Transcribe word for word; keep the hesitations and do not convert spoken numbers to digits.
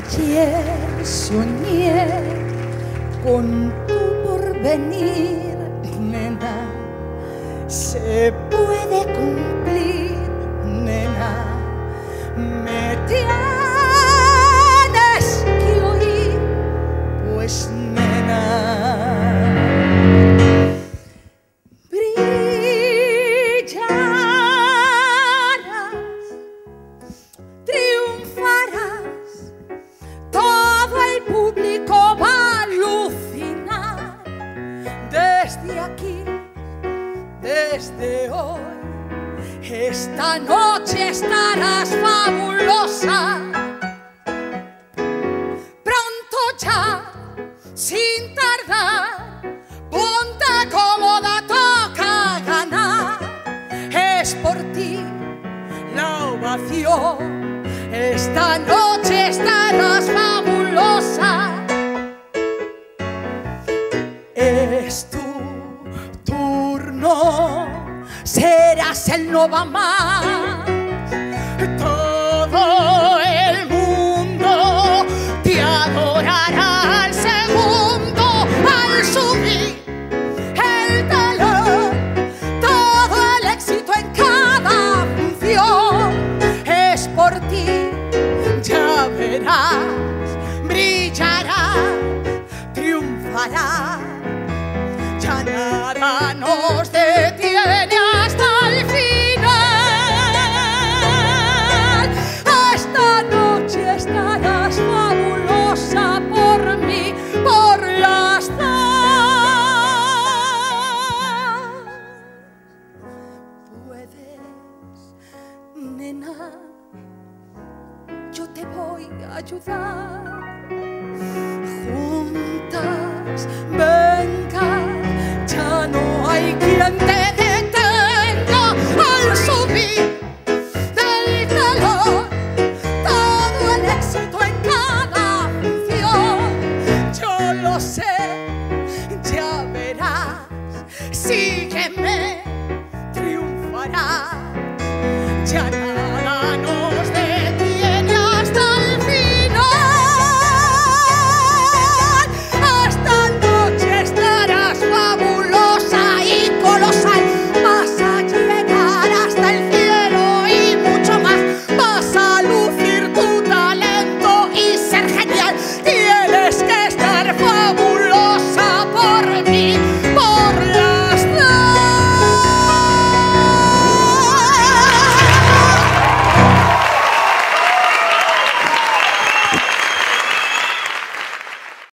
Ayer soñé con tu porvenir, nena. Se puede cumplir, nena. Me tienes que oír, pues, nena. Desde hoy, esta noche estarás fabulosa. Pronto ya, sin tardar, ponte cómoda, toca ganar. Es por ti la ovación. Esta noche estarás fabulosa. Es tu turno, serás el no va más. Todo el mundo te adorará al segundo al subir el telón. Todo el éxito en cada función es por ti, ya verás, brillarás, triunfarás. Ya nada nos detiene hasta el final. Esta noche estarás fabulosa por mí, por las dos. Puedes, nena, yo te voy a ayudar. Juntas, venga. Ya no hay quien te detenga al subir del telón. Todo el éxito en cada función, yo lo sé, ya verás. Sígueme, triunfarás. Ya nada no